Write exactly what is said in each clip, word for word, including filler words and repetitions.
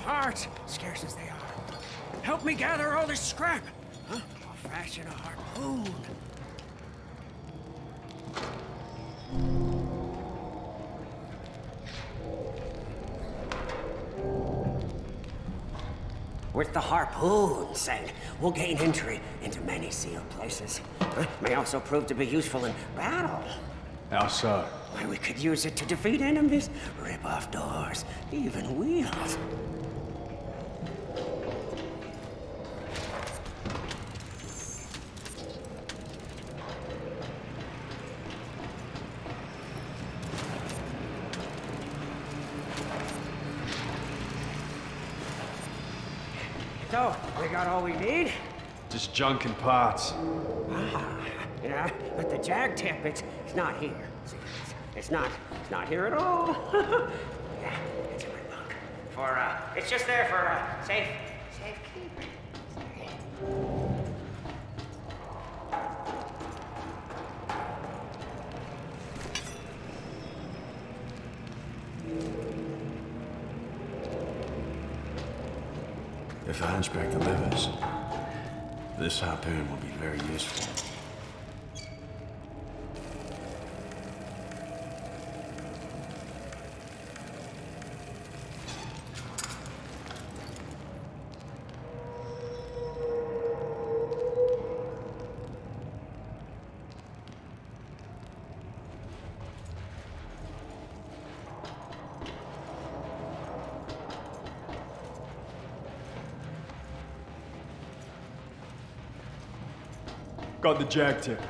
parts, scarce as they are. Help me gather all this scrap. Huh? I'll fashion a harpoon. With the harpoon, say, we'll gain entry into many sealed places. Huh? May also prove to be useful in battle. How so? Why, we could use it to defeat enemies, rip off doors, even wheels. So, we got all we need? Just junk and parts. Ah, yeah, but the jag tip, it's, it's not here. See, it's, it's not, it's not here at all. Yeah, it's in my bunk. For, uh, it's just there for, uh, safe, safekeeping. If a hunchback delivers, this harpoon will be very useful. Got the jag tip.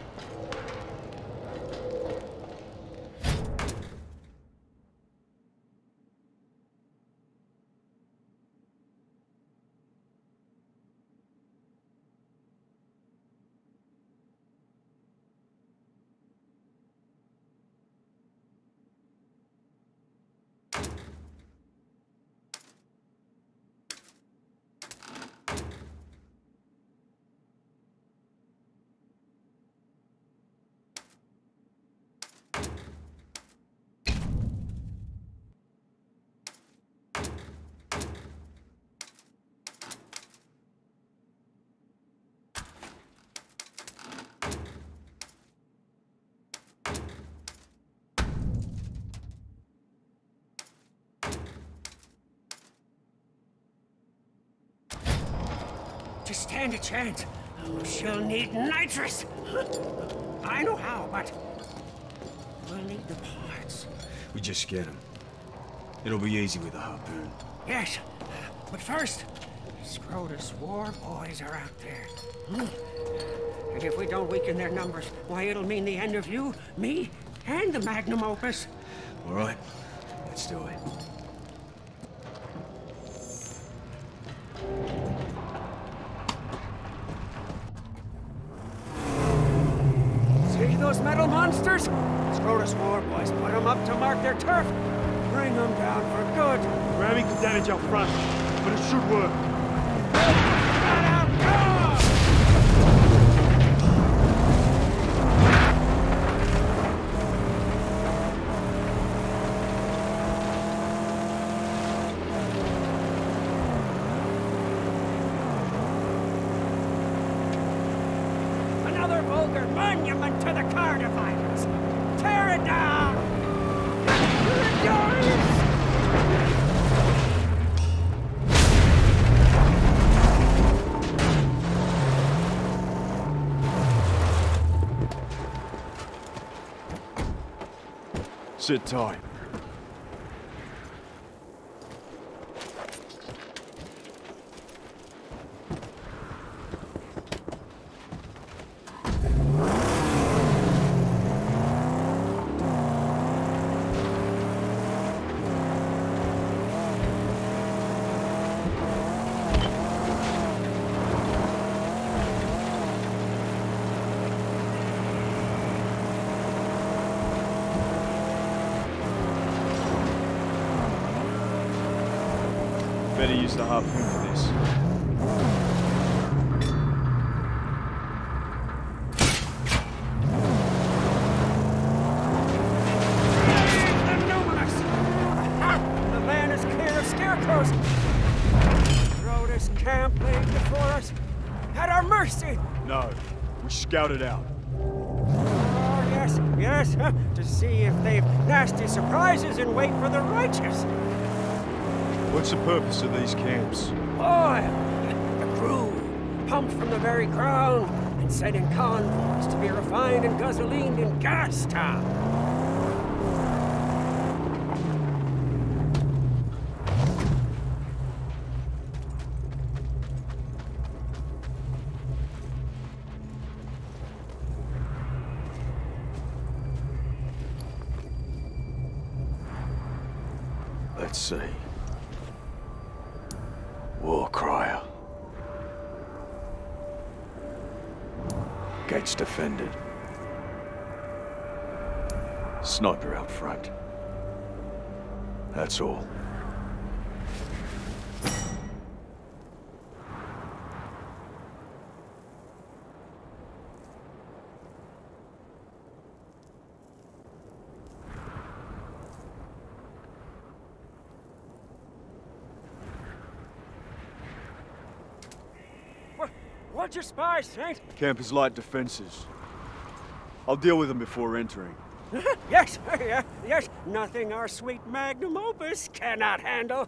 To stand a chance, she'll need nitrous. I know how, but we'll need the parts. We just get them. It'll be easy with a harpoon. Yes, but first, Scrotus war boys are out there. Hmm. And if we don't weaken their numbers, why, it'll mean the end of you, me, and the Magnum Opus. All right, let's do it. See those metal monsters? Scrotus war boys put them up to mark their turf. Bring them down for good. Ramming could damage our front, but it should work. Get out, come! Another vulgar monument to the car dividers. Tear it down! Sit tight. Better use the harpoon for this. The numinous! The van is clear of scarecrows! this camp laid before us at our mercy. No, we scouted out. Oh, yes, yes, huh, to see if they've nasty surprises and wait for the righteous. What's the purpose of these camps? Oil, the crude, pumped from the very ground and sent in convoys to be refined and gasolined in gas town. Let's see. War Crier. Gates defended. Sniper out front. That's all. What'd you spy, Saint? Camp is light defenses. I'll deal with them before entering. Yes, yeah, yes, nothing our sweet Magnum Opus cannot handle.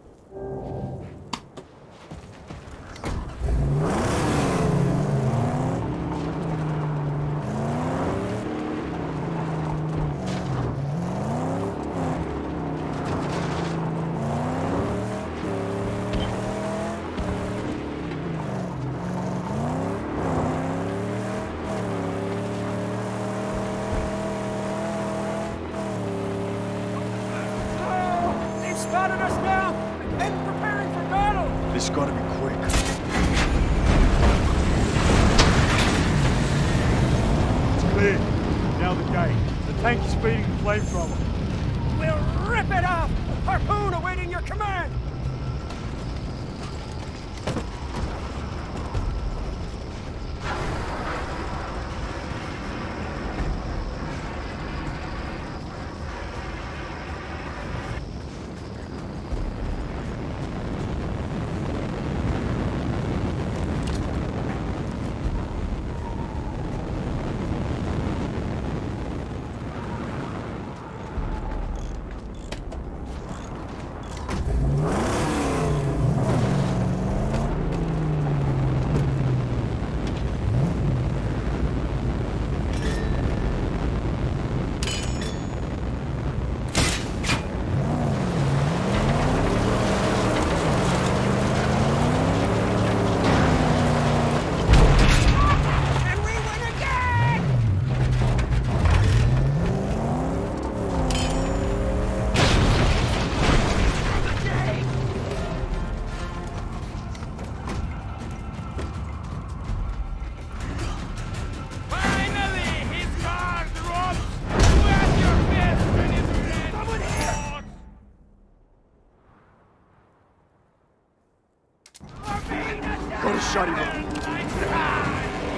Spotted us now, and preparing for battle. This gotta be quick. It's clear. Now the gate. The tank is feeding the flamethrower. We'll rip it off. Harpoon awaiting your command. Gotta shut him up.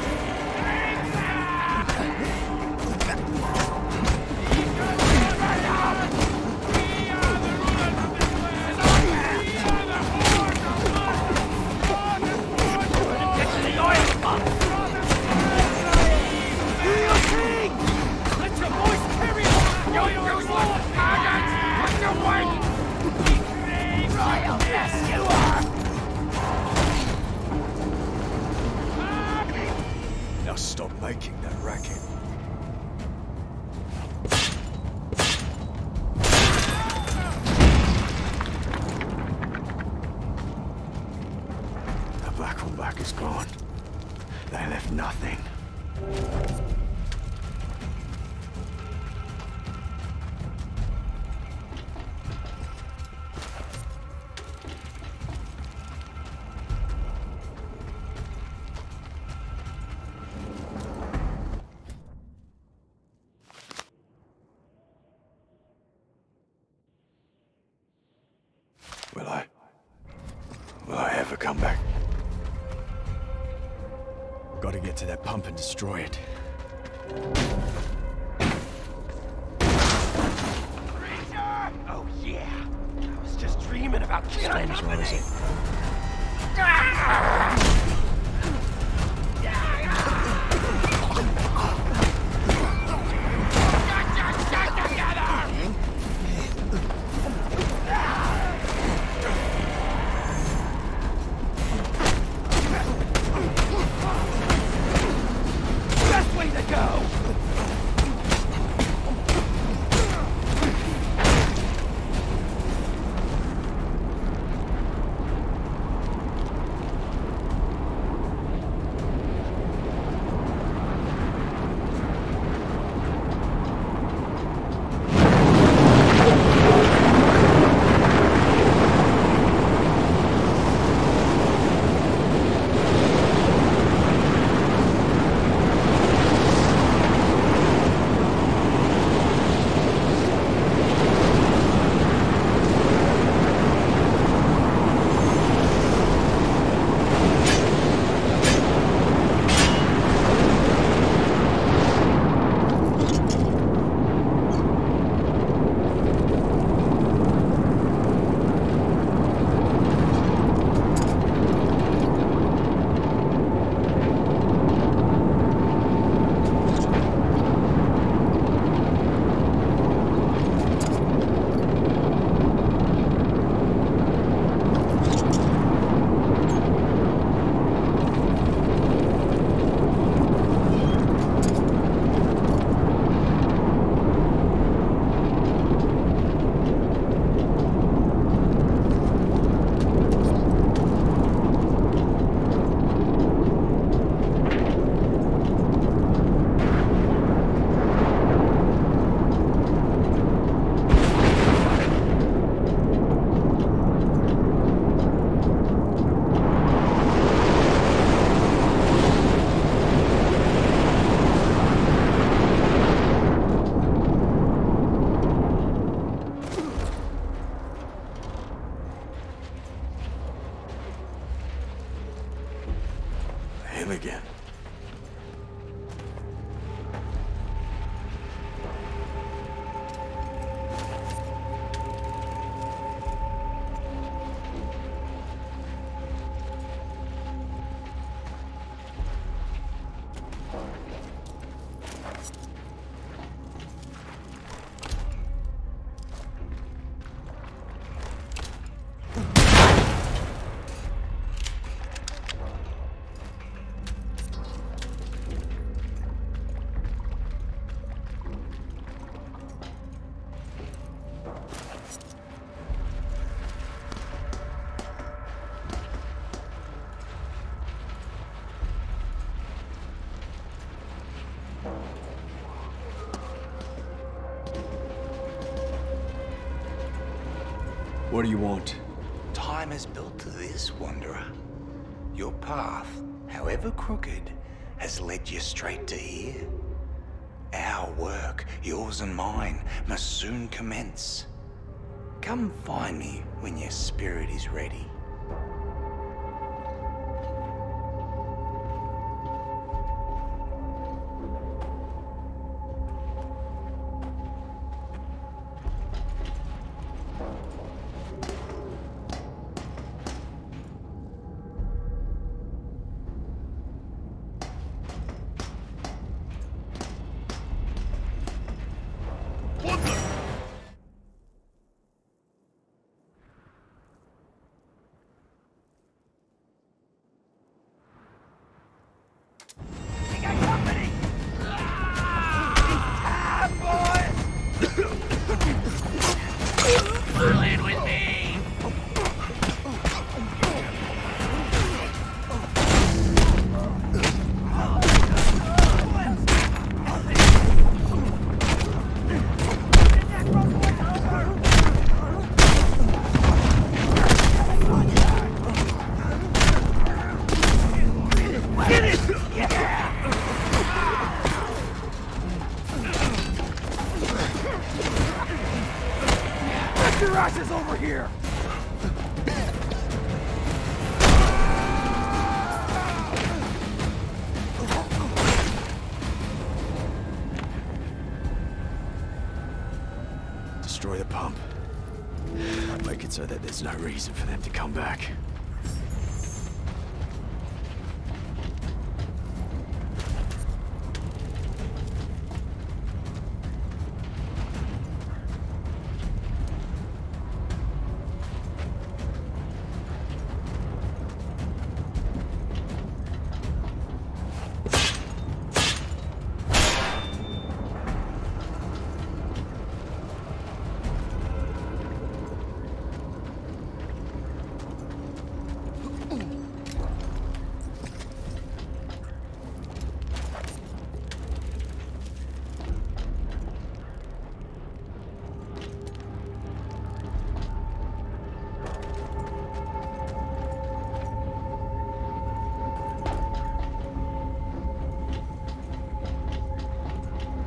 Stop making that racket. The black on black is gone. They left nothing. Will I... will I ever come back? Gotta get to that pump and destroy it. Oh yeah! I was just dreaming about killing Storm's rising. Him again. What do you want? Time is built to this, Wanderer. Your path, however crooked, has led you straight to here. Our work, yours and mine, must soon commence. Come find me when your spirit is ready. Destroy the pump. Make it so that there's no reason for them to come back.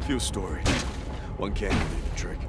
Few story. One can't do the trick.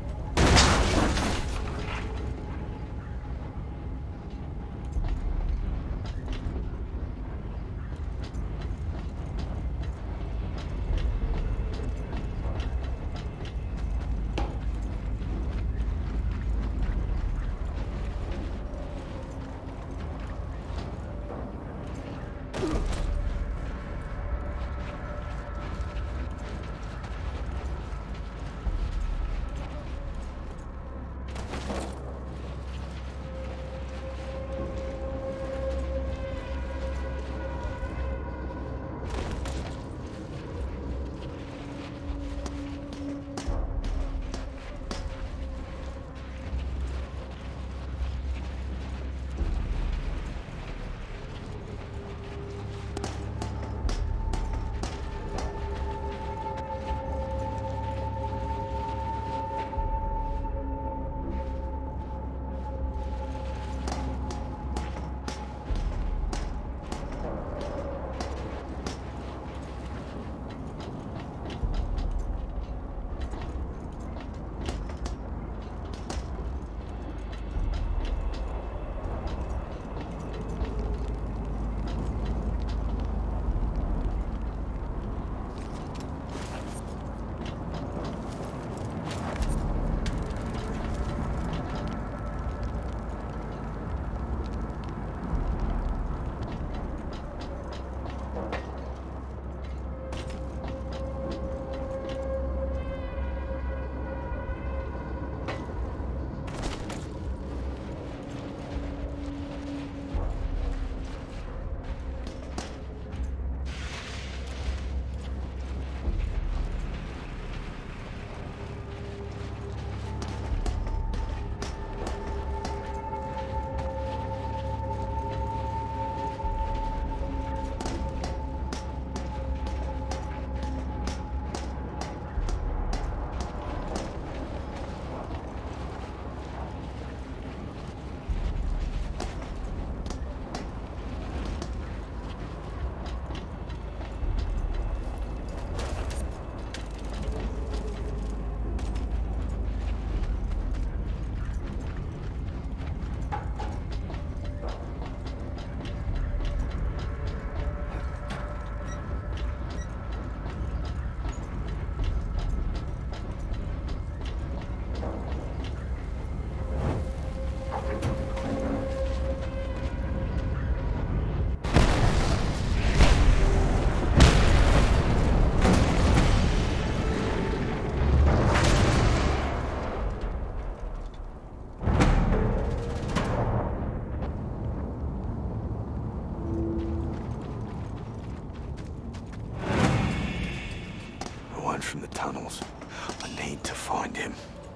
From the tunnels. I need to find him.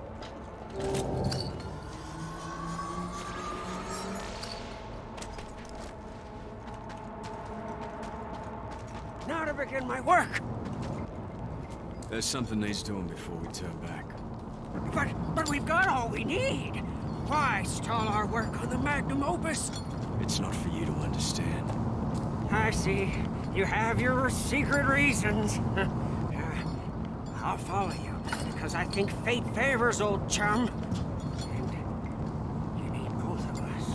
Now to begin my work. There's something needs doing before we turn back. But, but we've got all we need. Why stall our work on the Magnum Opus? It's not for you to understand. I see. You have your secret reasons. I'll follow you, because I think fate favors old Chum. And you need both of us.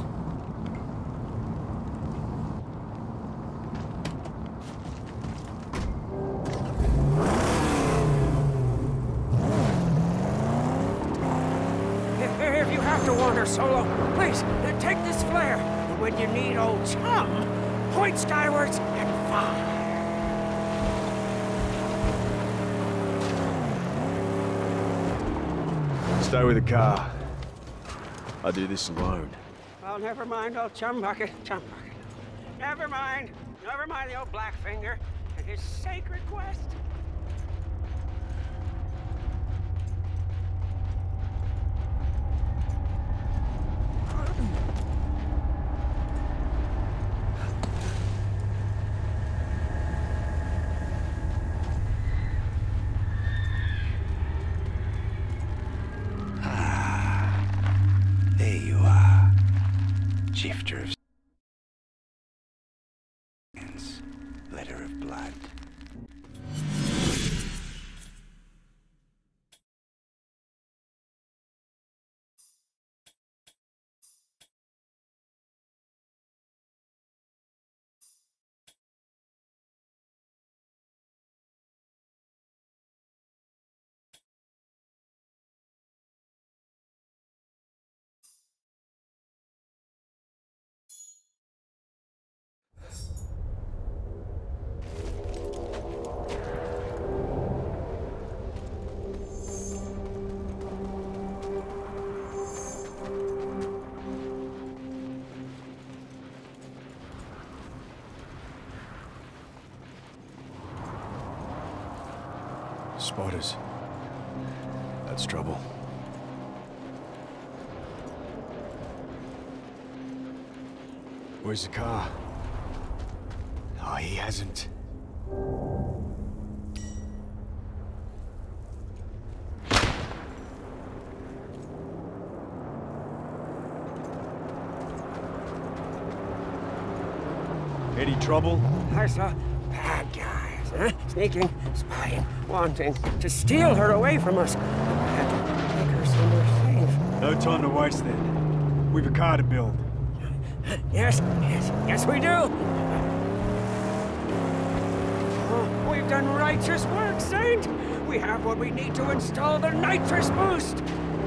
If, if you have to wander solo, please, then take this flare. And when you need old Chum, point skywards and fire. Stay with the car. I do this alone. Well, never mind old Chum Bucket. Chum Bucket. Never mind. Never mind the old Blackfinger and his sacred quest. Shifter of letter of blood. Spotters. That's trouble. Where's the car? Oh, he hasn't. Any trouble? I saw bad guys, huh? Sneaking, spying, wanting to steal her away from us. Had to take her somewhere safe. No time to waste then. We've a car to build. Yes, yes, yes we do. Oh, we've done righteous work, Saint. We have what we need to install the nitrous boost.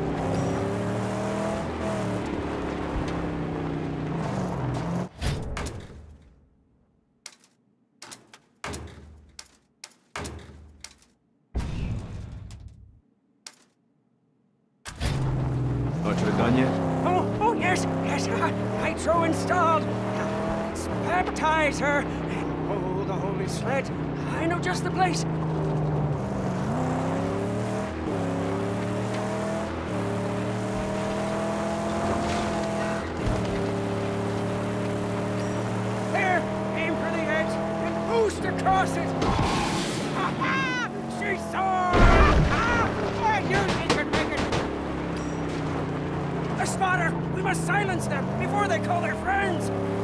Not to have done yet? Oh, oh yes, yes, uh, nitro installed. Now, let's baptize her and hold the holy sled. I know just the place. There, aim for the edge and boost across it. Ha ha! She saw! Ah, you think you'd make it. A spotter! We must silence them before they call their friends!